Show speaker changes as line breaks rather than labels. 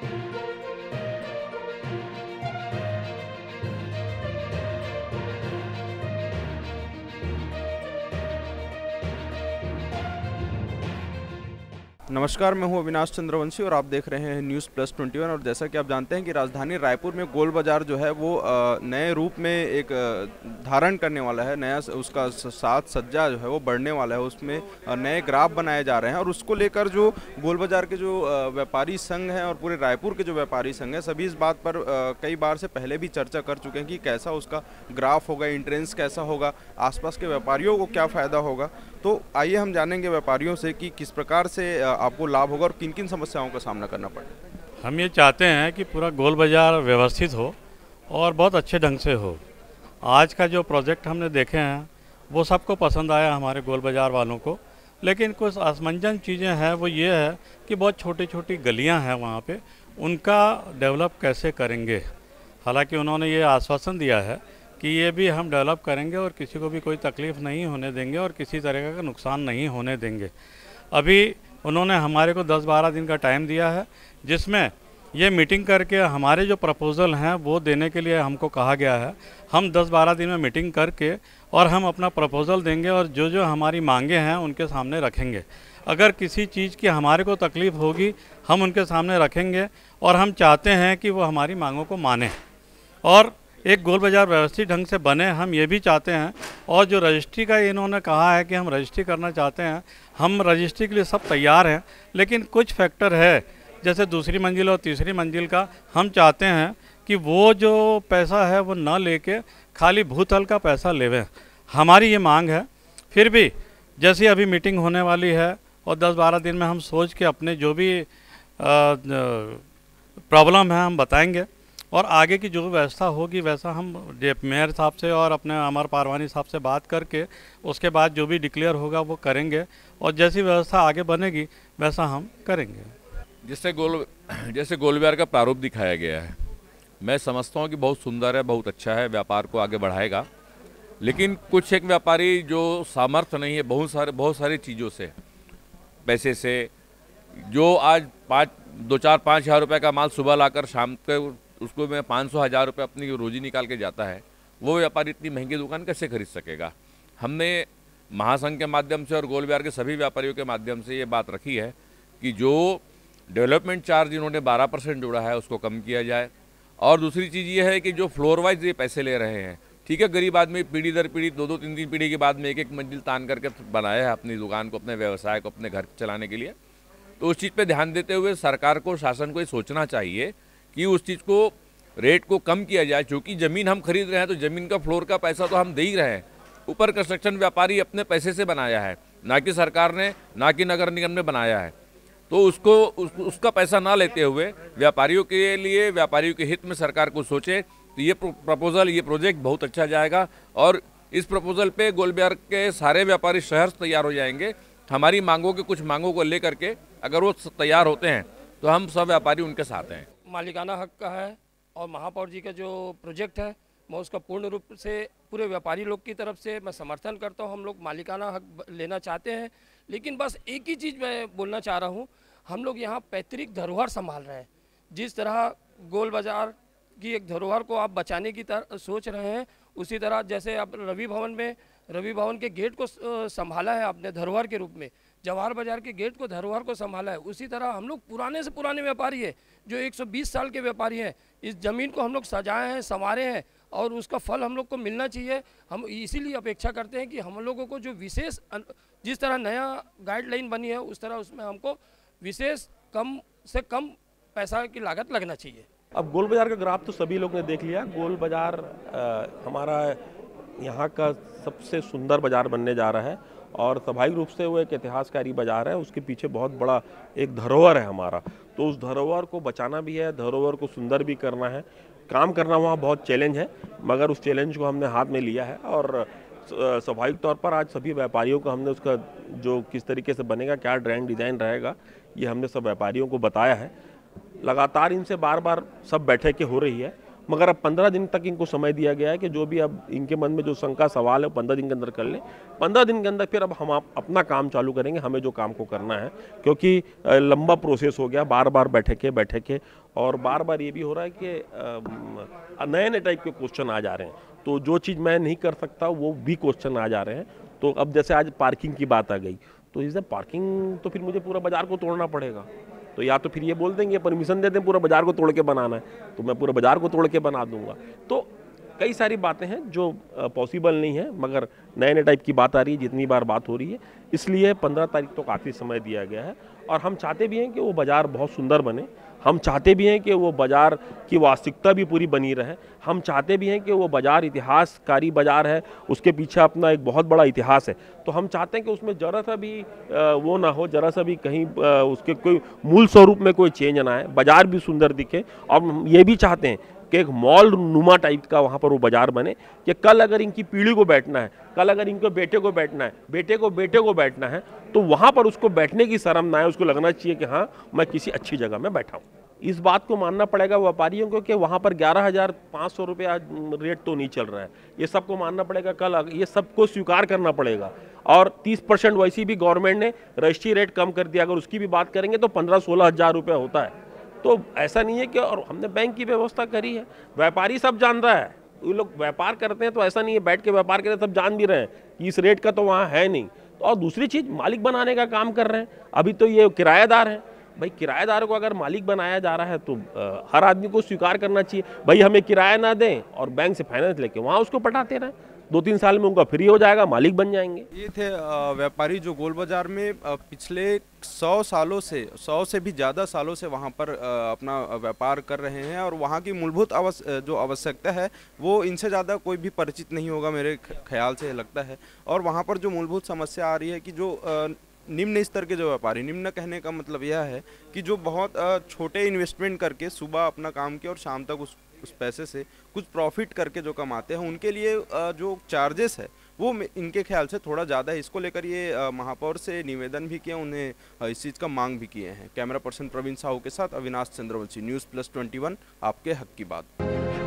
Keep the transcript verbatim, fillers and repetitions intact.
नमस्कार, मैं हूं अविनाश चंद्रवंशी और आप देख रहे हैं न्यूज़ प्लस ट्वेंटी वन। और जैसा कि आप जानते हैं कि राजधानी रायपुर में गोल बाज़ार जो है वो नए रूप में एक धारण करने वाला है। नया उसका साज सज्जा जो है वो बढ़ने वाला है, उसमें नए ग्राफ बनाए जा रहे हैं। और उसको लेकर जो गोल बाज़ार के जो व्यापारी संघ हैं और पूरे रायपुर के जो व्यापारी संघ हैं, सभी इस बात पर कई बार से पहले भी चर्चा कर चुके हैं कि कैसा उसका ग्राफ होगा, एंट्रेंस कैसा होगा, आसपास के व्यापारियों को क्या फ़ायदा होगा। तो आइए हम जानेंगे व्यापारियों से कि किस प्रकार से आपको लाभ होगा और किन किन समस्याओं का सामना करना पड़ेगा।
हम ये चाहते हैं कि पूरा गोल बाज़ार व्यवस्थित हो और बहुत अच्छे ढंग से हो। आज का जो प्रोजेक्ट हमने देखे हैं वो सबको पसंद आया, हमारे गोल बाज़ार वालों को। लेकिन कुछ असमंजस चीज़ें हैं, वो ये है कि बहुत छोटी छोटी गलियां हैं वहाँ पे, उनका डेवलप कैसे करेंगे। हालांकि उन्होंने ये आश्वासन दिया है कि ये भी हम डेवलप करेंगे और किसी को भी कोई तकलीफ़ नहीं होने देंगे और किसी तरह का नुकसान नहीं होने देंगे। अभी उन्होंने हमारे को दस बारह दिन का टाइम दिया है, जिसमें ये मीटिंग करके हमारे जो प्रपोज़ल हैं वो देने के लिए हमको कहा गया है। हम दस बारह दिन में मीटिंग करके और हम अपना प्रपोज़ल देंगे और जो जो हमारी मांगे हैं उनके सामने रखेंगे। अगर किसी चीज़ की हमारे को तकलीफ़ होगी हम उनके सामने रखेंगे और हम चाहते हैं कि वो हमारी मांगों को माने और एक गोल बाज़ार व्यवस्थित ढंग से बने। हम ये भी चाहते हैं, और जो रजिस्ट्री का इन्होंने कहा है कि हम रजिस्ट्री करना चाहते हैं, हम रजिस्ट्री के लिए सब तैयार हैं। लेकिन कुछ फैक्टर है, जैसे दूसरी मंजिल और तीसरी मंजिल का, हम चाहते हैं कि वो जो पैसा है वो ना लेके खाली भूतल का पैसा लेवें। हमारी ये मांग है। फिर भी जैसी अभी मीटिंग होने वाली है और दस बारह दिन में हम सोच के अपने जो भी प्रॉब्लम है हम बताएंगे और आगे की जो व्यवस्था होगी वैसा हम मेयर साहब से और अपने अमर पारवानी साहब से बात करके उसके बाद जो भी डिक्लेयर होगा वो करेंगे और जैसी व्यवस्था आगे बनेगी वैसा हम करेंगे।
जिससे गोल जैसे गोल बाज़ार का प्रारूप दिखाया गया है, मैं समझता हूँ कि बहुत सुंदर है, बहुत अच्छा है, व्यापार को आगे बढ़ाएगा। लेकिन कुछ एक व्यापारी जो सामर्थ्य नहीं है, बहुत सारे बहुत सारी चीज़ों से, पैसे से, जो आज पाँच दो चार पाँच हज़ार रुपये का माल सुबह लाकर शाम के उसको मैं पाँच सौ हज़ार रुपये अपनी रोजी निकाल के जाता है, वो व्यापारी इतनी महंगी दुकान कैसे खरीद सकेगा। हमने महासंघ के माध्यम से और गोल बाज़ार के सभी व्यापारियों के माध्यम से ये बात रखी है कि जो डेवलपमेंट चार्ज इन्होंने बारह परसेंट जोड़ा है उसको कम किया जाए। और दूसरी चीज़ ये है कि जो फ्लोर वाइज ये पैसे ले रहे हैं, ठीक है, गरीब आदमी पीढ़ी दर पीढ़ी दो दो तीन तीन पीढ़ी के बाद में एक एक मंजिल तान करके बनाया है अपनी दुकान को, अपने व्यवसाय को, अपने घर चलाने के लिए। तो उस चीज़ पर ध्यान देते हुए सरकार को, शासन को ये सोचना चाहिए कि उस चीज़ को, रेट को कम किया जाए। क्योंकि ज़मीन हम खरीद रहे हैं तो ज़मीन का फ्लोर का पैसा तो हम दे ही रहे हैं, ऊपर कंस्ट्रक्शन व्यापारी अपने पैसे से बनाया है, ना कि सरकार ने, ना कि नगर निगम ने बनाया है। तो उसको उस, उसका पैसा ना लेते हुए व्यापारियों के लिए, व्यापारियों के हित में सरकार को सोचे तो ये प्रपोजल, ये प्रोजेक्ट बहुत अच्छा जाएगा। और इस प्रपोजल पे गोल बाज़ार के सारे व्यापारी शहर तैयार हो जाएंगे। हमारी मांगों के कुछ मांगों को लेकर के अगर वो तैयार होते हैं तो हम सब व्यापारी उनके साथ हैं।
मालिकाना हक का है और महापौर जी का जो प्रोजेक्ट है मैं उसका पूर्ण रूप से पूरे व्यापारी लोग की तरफ से मैं समर्थन करता हूं। हम लोग मालिकाना हक लेना चाहते हैं, लेकिन बस एक ही चीज़ मैं बोलना चाह रहा हूं, हम लोग यहां पैतृक धरोहर संभाल रहे हैं। जिस तरह गोल बाज़ार की एक धरोहर को आप बचाने की तरह सोच रहे हैं, उसी तरह जैसे आप रवि भवन में, रवि भवन के गेट को संभाला है आपने धरोहर के रूप में, जवाहर बाज़ार के गेट को, धरोहर को संभाला है, उसी तरह हम लोग पुराने से पुराने व्यापारी हैं जो एक सौ बीस साल के व्यापारी हैं। इस ज़मीन को हम लोग सजाए हैं, संवारे हैं और उसका फल हम लोग को मिलना चाहिए। हम इसीलिए अपेक्षा करते हैं कि हम लोगों को जो विशेष, जिस तरह नया गाइडलाइन बनी है उस तरह उसमें हमको विशेष कम से कम पैसा की लागत लगना चाहिए।
अब गोल बाज़ार का ग्राफ तो सभी लोग ने देख लिया। गोल बाज़ार हमारा यहाँ का सबसे सुंदर बाज़ार बनने जा रहा है और स्वाभाविक रूप से वो एक इतिहासकारी बाज़ार है। उसके पीछे बहुत बड़ा एक धरोहर है हमारा, तो उस धरोहर को बचाना भी है, धरोहर को सुंदर भी करना है। काम करना वहाँ बहुत चैलेंज है, मगर उस चैलेंज को हमने हाथ में लिया है और स्वाभाविक तौर पर आज सभी व्यापारियों को हमने उसका जो किस तरीके से बनेगा, क्या ड्राइंग डिज़ाइन रहेगा, ये हमने सब व्यापारियों को बताया है। लगातार इनसे बार बार सब बैठकें हो रही है, मगर अब पंद्रह दिन तक इनको समय दिया गया है कि जो भी अब इनके मन में जो शंका सवाल है पंद्रह दिन के अंदर कर लें। पंद्रह दिन के अंदर फिर अब हम आप अपना काम चालू करेंगे, हमें जो काम को करना है, क्योंकि लंबा प्रोसेस हो गया, बार बार बैठे के बैठे के, और बार बार ये भी हो रहा है कि नए नए टाइप के क्वेश्चन आ जा रहे हैं। तो जो चीज़ मैं नहीं कर सकता वो भी क्वेश्चन आ जा रहे हैं। तो अब जैसे आज पार्किंग की बात आ गई, तो इस पार्किंग तो फिर मुझे पूरा बाजार को तोड़ना पड़ेगा। तो या तो फिर ये बोल देंगे परमिशन दे दें पूरा बाजार को तोड़ के बनाना है, तो मैं पूरा बाजार को तोड़ के बना दूंगा। तो कई सारी बातें हैं जो पॉसिबल नहीं है, मगर नए नए टाइप की बात आ रही है, जितनी बार बात हो रही है, इसलिए पंद्रह तारीख तो काफ़ी समय दिया गया है। और हम चाहते भी हैं कि वो बाज़ार बहुत सुंदर बने, हम चाहते भी हैं कि वो बाज़ार की वास्तविकता भी पूरी बनी रहे, हम चाहते भी हैं कि वो बाज़ार इतिहासकारी बाज़ार है, उसके पीछे अपना एक बहुत बड़ा इतिहास है। तो हम चाहते हैं कि उसमें ज़रा सा भी वो ना हो, ज़रा सा भी कहीं उसके कोई मूल स्वरूप में कोई चेंज ना आए, बाज़ार भी सुंदर दिखे। और हम ये भी चाहते हैं कि एक मॉल नुमा टाइप का वहाँ पर वो बाज़ार बने कि कल अगर इनकी पीढ़ी को बैठना है, कल अगर इनके बेटे को बैठना है, बेटे को बेटे को बैठना है, तो वहाँ पर उसको बैठने की शर्म ना है, उसको लगना चाहिए कि हाँ मैं किसी अच्छी जगह में बैठा हूँ। इस बात को मानना पड़ेगा व्यापारियों को कि वहाँ पर ग्यारह हज़ार पाँच सौ रुपये आज रेट तो नहीं चल रहा है, ये सबको मानना पड़ेगा, कल ये सबको स्वीकार करना पड़ेगा। और तीस परसेंट वैसी भी गवर्नमेंट ने रजिस्ट्री रेट कम कर दिया, अगर उसकी भी बात करेंगे तो पंद्रह सोलह हज़ार रुपये होता है। तो ऐसा नहीं है कि, और हमने बैंक की व्यवस्था करी है, व्यापारी सब जान रहा है, ये लोग व्यापार करते हैं तो ऐसा नहीं है बैठ के व्यापार करते, सब जान भी रहे हैं कि इस रेट का तो वहाँ है नहीं। तो और दूसरी चीज़ मालिक बनाने का काम कर रहे हैं। अभी तो ये किराएदार हैं, भाई किराएदार को अगर मालिक बनाया जा रहा है तो आ, हर आदमी को स्वीकार करना चाहिए, भाई हमें किराया ना दें और बैंक से फाइनेंस लेके वहाँ उसको पटाते रहें, दो तीन साल में उनका फ्री हो जाएगा, मालिक बन जाएंगे।
ये थे व्यापारी जो गोल बाजार में पिछले सौ सालों से सौ से भी ज़्यादा सालों से वहाँ पर अपना व्यापार कर रहे हैं, और वहाँ की मूलभूत आवश जो आवश्यकता है वो इनसे ज़्यादा कोई भी परिचित नहीं होगा मेरे ख्याल से लगता है। और वहाँ पर जो मूलभूत समस्या आ रही है कि जो निम्न स्तर के जो व्यापारी, निम्न कहने का मतलब यह है कि जो बहुत छोटे इन्वेस्टमेंट करके सुबह अपना काम किया और शाम तक उस उस पैसे से कुछ प्रॉफिट करके जो कमाते हैं, उनके लिए जो चार्जेस है वो इनके ख्याल से थोड़ा ज़्यादा है। इसको लेकर ये महापौर से निवेदन भी किया, उन्हें इस चीज़ का मांग भी किए हैं। कैमरा पर्सन प्रवीण साहू के साथ Avinash Chandravanshi, news plus twenty one, आपके हक की बात।